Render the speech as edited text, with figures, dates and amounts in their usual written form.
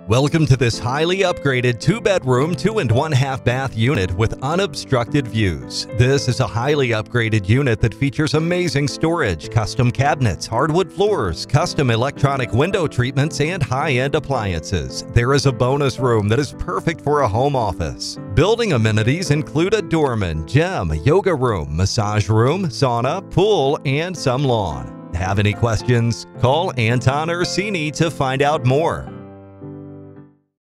Welcome to this highly upgraded 2-bedroom, 2 and 1/2 bath unit with unobstructed views. This is a highly upgraded unit that features amazing storage, custom cabinets, hardwood floors, custom electronic window treatments, and high-end appliances. There is a bonus room that is perfect for a home office. Building amenities include a doorman, gym, yoga room, massage room, sauna, pool, and some lawn. Have any questions? Call Anton Ursini to find out more.